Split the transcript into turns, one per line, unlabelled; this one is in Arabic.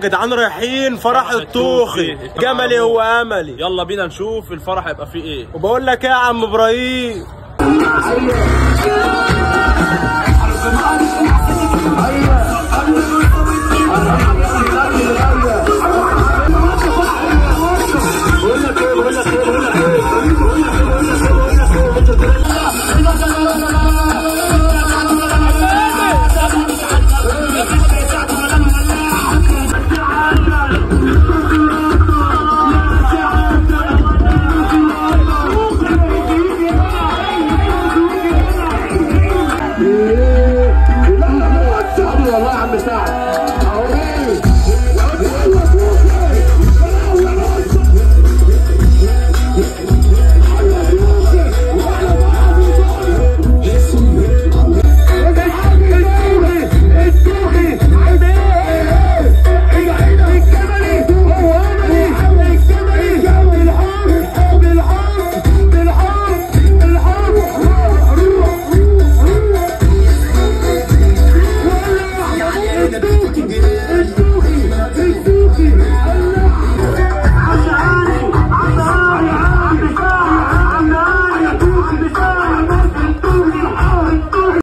جدعان رايحين فرح الطوخي، جملي هو املي.
يلا بينا نشوف الفرح هيبقى فيه ايه.
وبقول لك ايه يا عم ابراهيم،
والله يا عم سعد